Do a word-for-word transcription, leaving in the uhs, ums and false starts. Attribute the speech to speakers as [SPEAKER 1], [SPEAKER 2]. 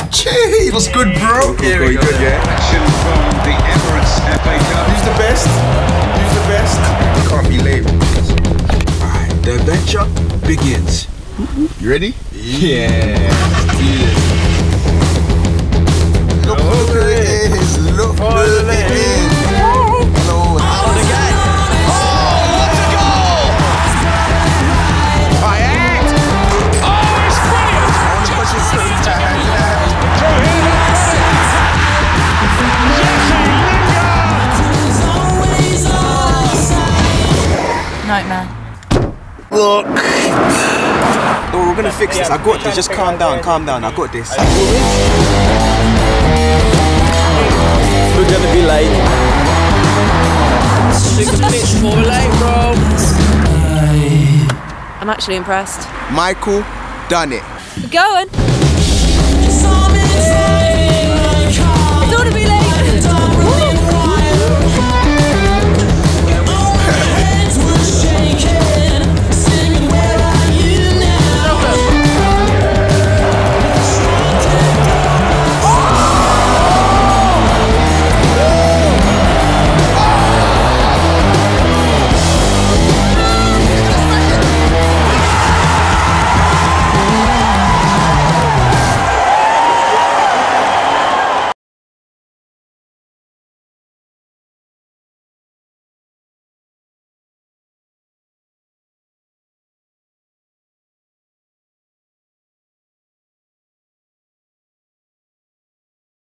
[SPEAKER 1] Gee, what's good, bro?
[SPEAKER 2] Here we go. Good, yeah.
[SPEAKER 3] Action from the Emirates F A Cup.
[SPEAKER 1] Who's the best? Who's the best? Can't be late.
[SPEAKER 2] Alright, the adventure begins. You ready? Yeah. Let's do this.
[SPEAKER 1] Look who it is. Look who it is. Hello.
[SPEAKER 2] Oh, the guy. Oh, what a goal! Payet. Oh, it's brilliant.
[SPEAKER 4] Nightmare.
[SPEAKER 2] Look. Oh, we're gonna fix this. I got this. Just calm down, calm down. I got this. We're gonna be late. Six minutes more late, bro.
[SPEAKER 4] I'm actually impressed.
[SPEAKER 1] Michael, done it.
[SPEAKER 4] We're going. Don't be late.